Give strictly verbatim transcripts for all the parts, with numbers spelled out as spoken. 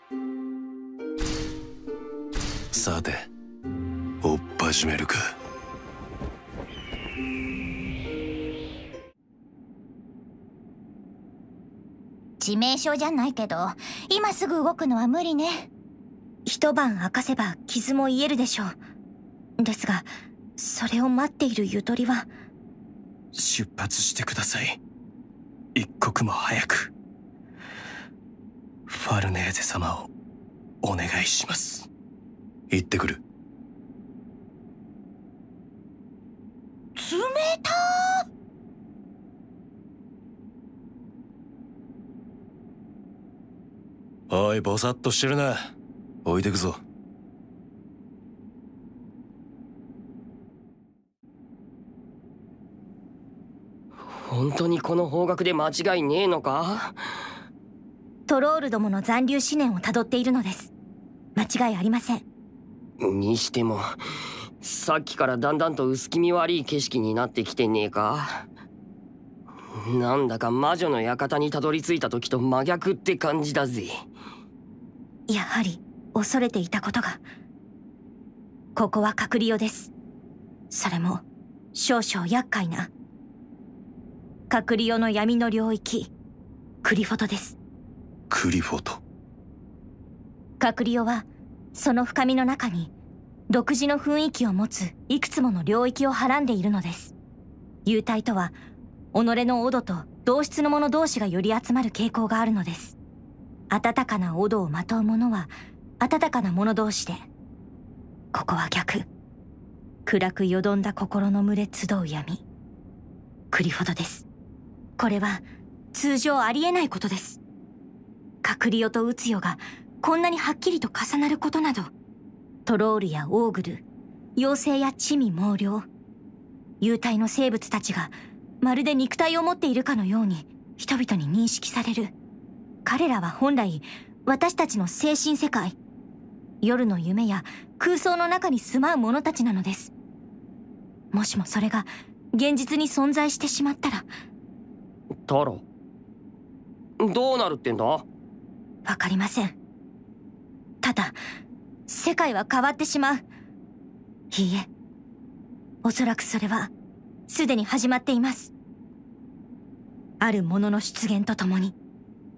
さて追っ始めるか。 致命傷じゃないけど今すぐ動くのは無理ね。 一晩明かせば傷も癒えるでしょう。ですがそれを待っているゆとりは。 出発してください。一刻も早く。ファルネーゼ様をお願いします。行ってくる。 冷たー。おい、ぼさっとしてるな。置いてくぞ。 本当にこの方角で間違いねえのか？ トロールどもの残留思念をたどっているのです。間違いありません。 にしてもさっきからだんだんと薄気味悪い景色になってきてねえか？なんだか魔女の館にたどり着いた時と真逆って感じだぜ。 やはり恐れていたことが。ここは隔離用です。それも少々厄介な隔離用の闇の領域、クリフォトです。 クリフォト。 隔離用はその深みの中に独自の雰囲気を持ついくつもの領域をはらんでいるのです。幽体とは己のオドと同質の者同士が寄り集まる傾向があるのです。温かなオドをまとう者は温かな者同士で、ここは逆。暗くよどんだ心の群れ集う闇、クリフォトです。これは通常ありえないことです。カクリオとウツヨがこんなにはっきりと重なることなど、トロールやオーグル、妖精や地味猛量、幽体の生物たちがまるで肉体を持っているかのように人々に認識される。彼らは本来私たちの精神世界、夜の夢や空想の中に住まう者たちなのです。もしもそれが現実に存在してしまったら。 タロ、どうなるってんだ？わかりません。ただ世界は変わってしまう。いいえ、おそらくそれはすでに始まっています。あるものの出現とともに。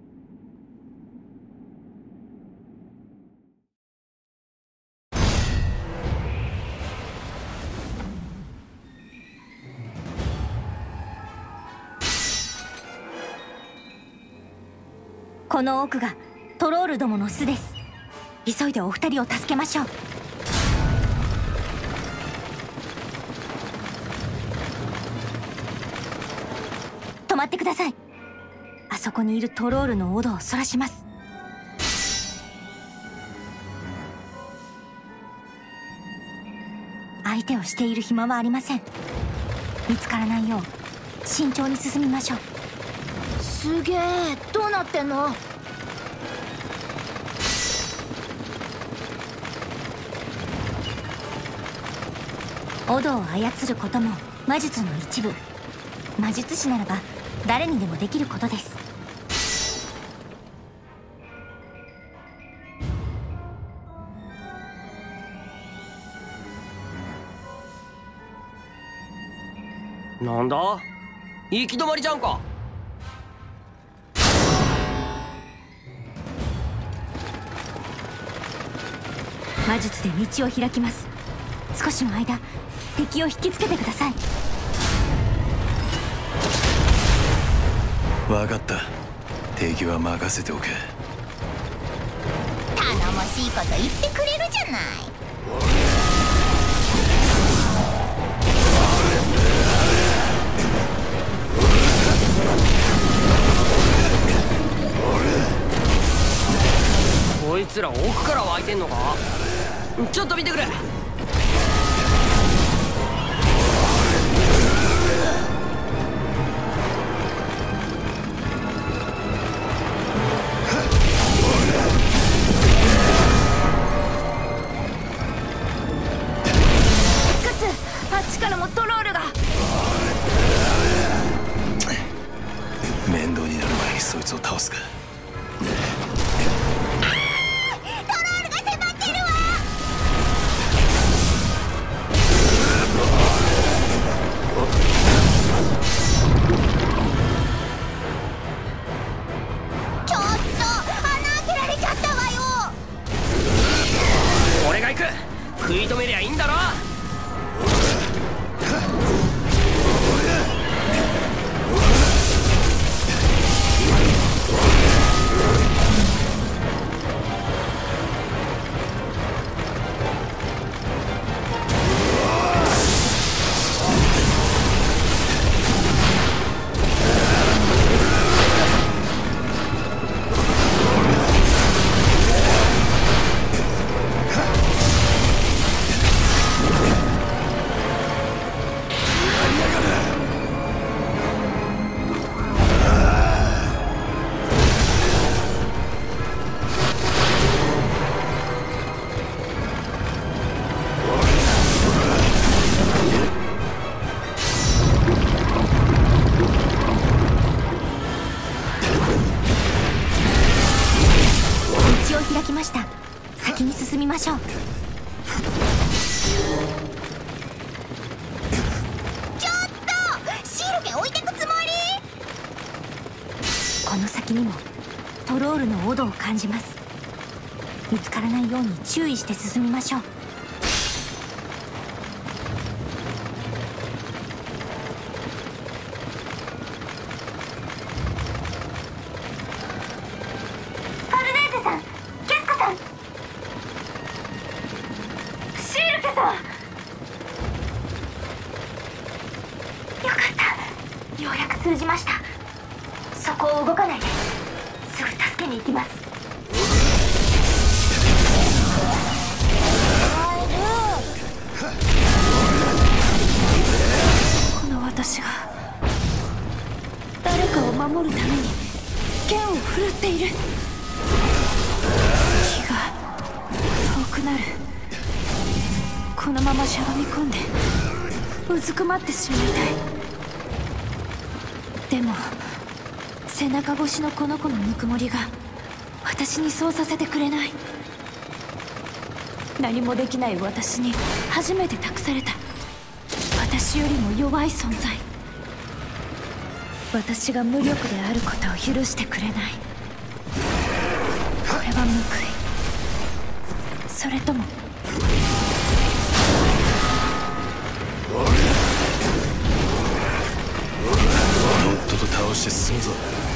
この奥がトロールどもの巣です。急いでお二人を助けましょう。止まってください。あそこにいるトロールのオドをそらします。相手をしている暇はありません。見つからないよう慎重に進みましょう。 すげえ、どうなってんの？ オドを操ることも魔術の一部。魔術師ならば誰にでもできることです。 なんだ？行き止まりじゃんか。 魔術で道を開きます。少しの間敵を引きつけてください。 分かった。敵は任せておけ。 頼もしいこと言ってくれるじゃない。 こいつら奥から湧いてんのか？ちょっと見てくれ。 あっちからもトロールが。 面倒になる前にそいつを倒すか。 開きました。先に進みましょう。 ちょっとシールケ置いてくつもり？ この先にもトロールのオドを感じます。見つからないように注意して進みましょう。 パルネーゼさん、ケスコさん、シールケさん。よかった、ようやく通じました。そこを動かないで、すぐ助けに行きます。 この私が誰かを守るために剣を振るっている。気が遠くなる。このまましゃがみ込んでうずくまってしまいたい。でも背中越しのこの子のぬくもりが私にそうさせてくれない。何もできない私に初めて託された私よりも弱い存在。私が無力であることを許してくれない。これは報い、それともとっとと倒して進むぞ。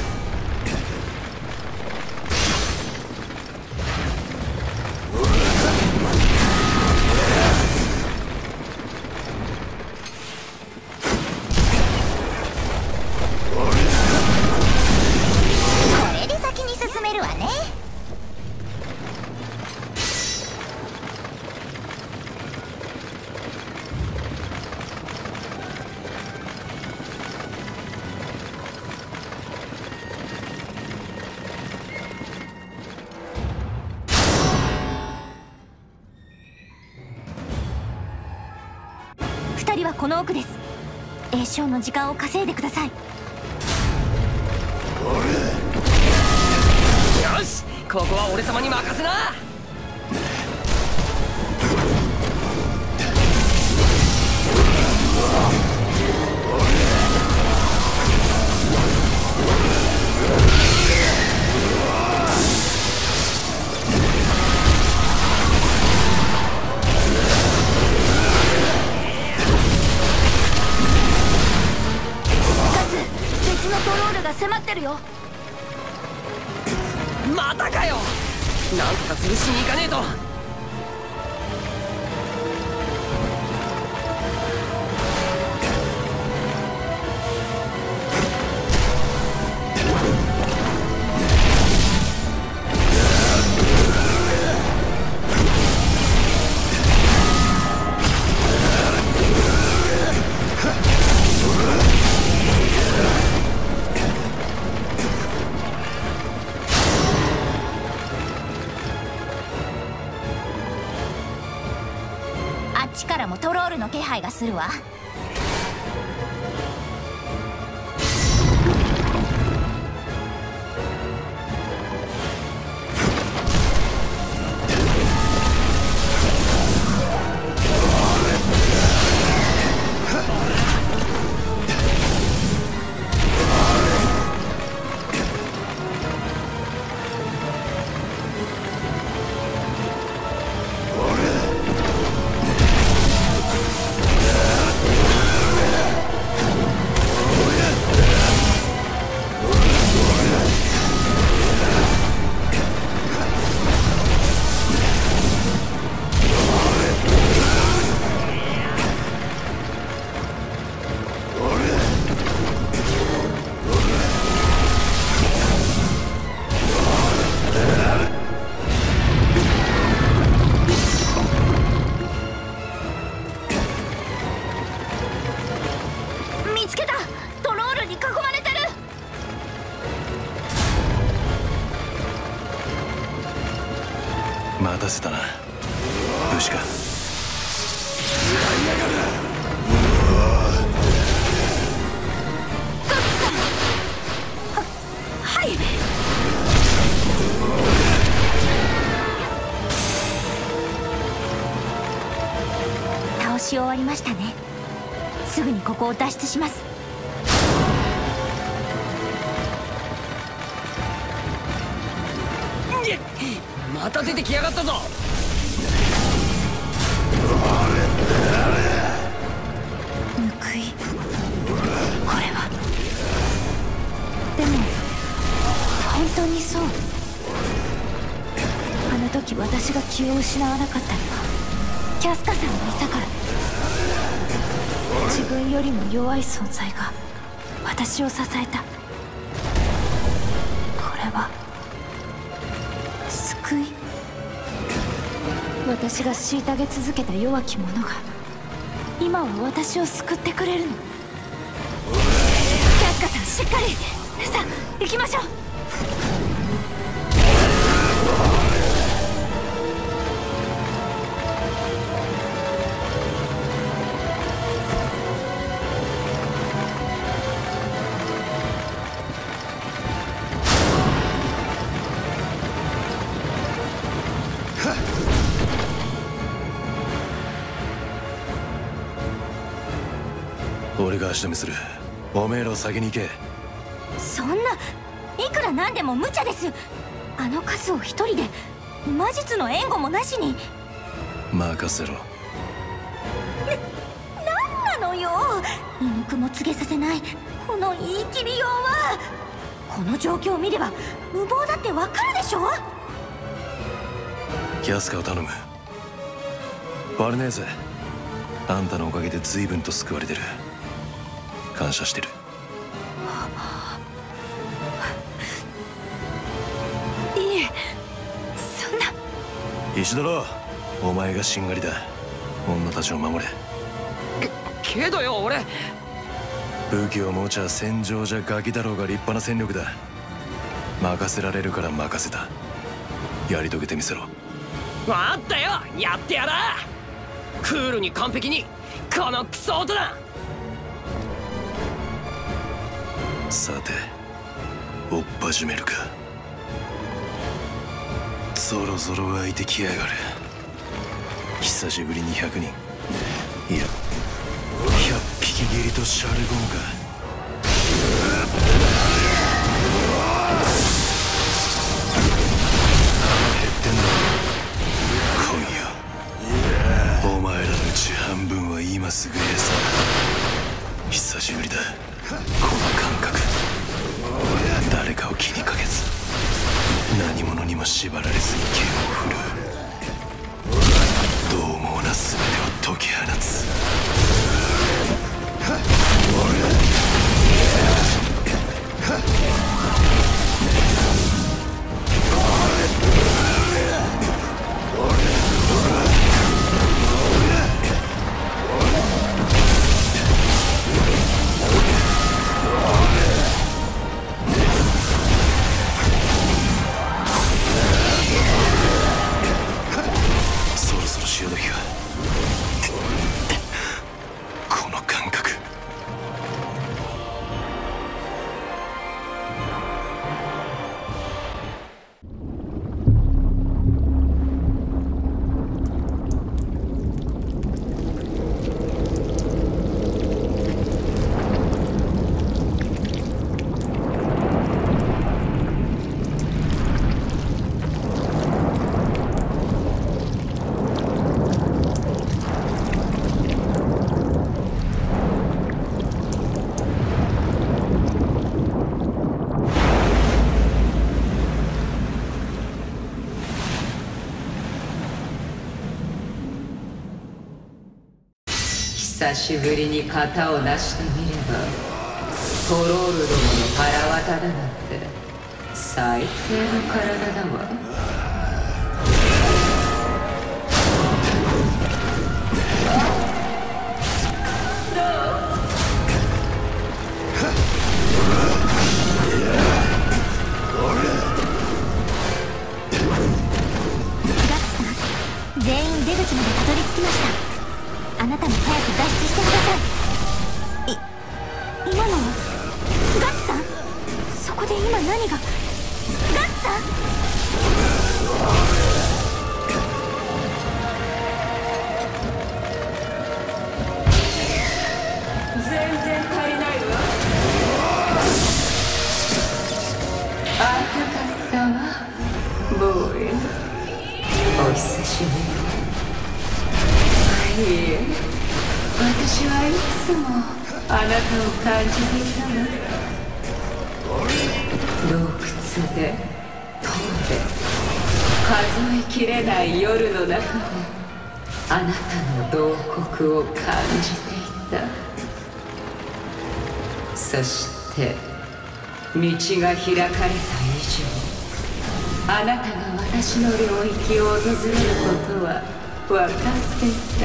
これで先に進めるわね。 二人はこの奥です。栄唱の時間を稼いでください。 よし、ここは俺様に任せな。 別のトロールが迫ってるよ。 またかよ。なんとか潰しに行かねえと。 あっちからもトロールの気配がするわ。見つけた。トロールに囲まれてる。 待たせたな、武士か。 はい。 終わりましたね。すぐにここを脱出します。 また出てきやがったぞ。 報い、これは。でも本当にそう。あの時私が気を失わなかったのはキャスカさんがいたから。自分よりも弱い存在が私を支えた。これは救い。私が虐げ続けた弱き者が今は私を救ってくれるの。キャスカさん、しっかり。さあ行きましょう。 俺が足止めする。おめえら先に行け。 そんな、いくらなんでも無茶です。あの数を一人で魔術の援護もなしに。 任せろ。 な、なんなのよ。居抜くも告げさせないこの言い切りようは。この状況を見れば無謀だってわかるでしょ。 キャスカを頼む。バルネーゼ、あんたのおかげで随分と救われてる。感謝してる。 いえ、そんな。 石ドロ、お前がしんがりだ。女たちを守れ。 けけどよ、俺武器を持ちゃ戦場じゃガキだろうが立派な戦力だ。任せられるから任せた。やり遂げてみせろ。 あったよ、やってやら。クールに完璧に、このクソ大人。 さて、追っ始めるか。ぞろぞろ湧いてきやがる。久しぶりにひゃくにん、いやひゃっぴき蹴りとシャルゴンか。減ってんだ。来いよ。お前らのうち半分は今すぐ餌。久しぶりだ、この感覚。誰かを気にかけず、何者にも縛られずに剣を振るう。獰猛な全てを解き放つ。 久しぶりに型を成してみれば、トロールどもの腹渡だなんて最低の体だわ。 全員出口までたどり着きました。あなたも早く脱出してください。い、今のはガッツさん。そこで今何が。ガッツさん。 お久しぶり。いいえ、私はいつもあなたを感じていたわ。洞窟で塔で数えきれない夜の中であなたの洞窟を感じていた。そして道が開かれた以上、あなたが私の領域を訪れることは分かっていた。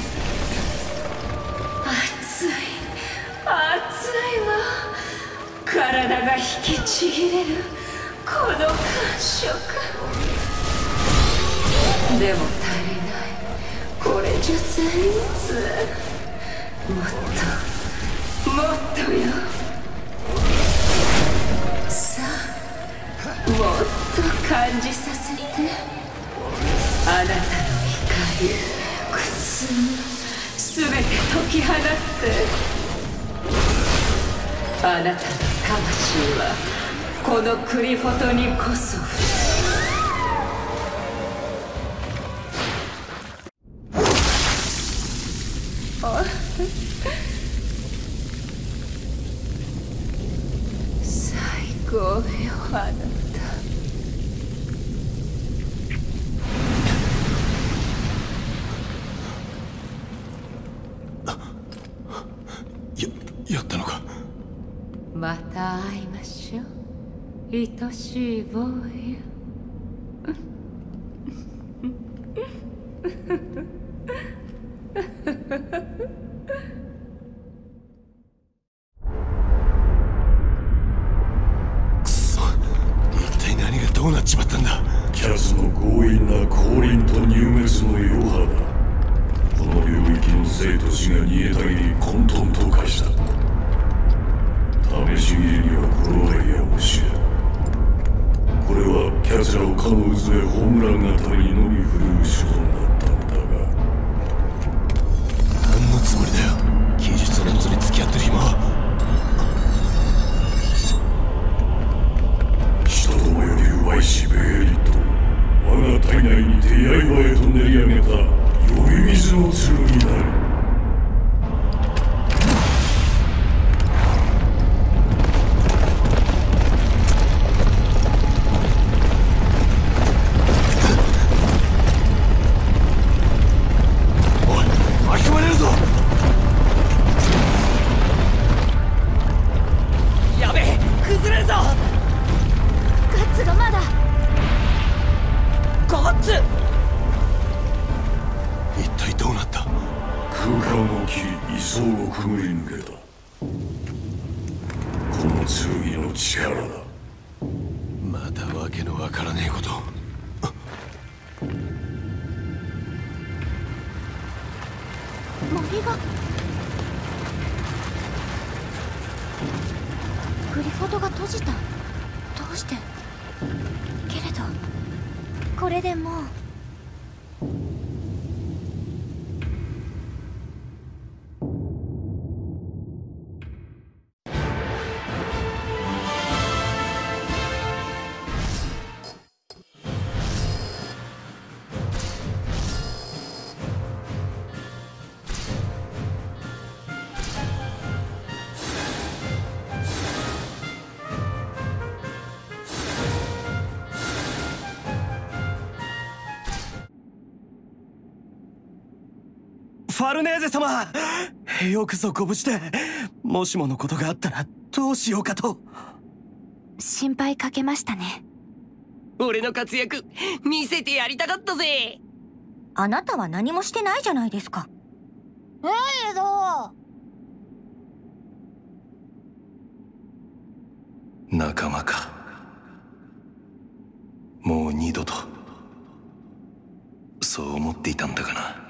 熱い熱いわ。体が引きちぎれるこの感触。でも足りない。これじゃ全然。もっともっとよ。さあ、もっと感じさせて。あなたの怒り、苦痛、すべて解き放って。あなたの魂はこのクリフォトにこそ最高よ、あなた。 や、やったのか。 また会いましょう、愛しい坊や。 くそ、一体何がどうなっちまったんだ。 キャスの強引な降臨と入滅の余波だ。この領域の生と死が煮えたぎり混沌と化した。試し切りにはこのアイデアを知る。これはキャツラをかの渦で葬らんがためにのみ振るう手段だったのだが、 何のつもりだよ。技術レンズに付き合ってる暇は。 人どもより奪いしベエリット、我が体内に手刃へと練り上げた呼び水の剣になる。 グリフォトが閉じた。どうして？けれどこれでもう。 ファルネーゼ様、よくぞご無事で。もしものことがあったらどうしようかと。 心配かけましたね。 俺の活躍見せてやりたかったぜ。 あなたは何もしてないじゃないですか。 ええど仲間か。もう二度とそう思っていたんだがな。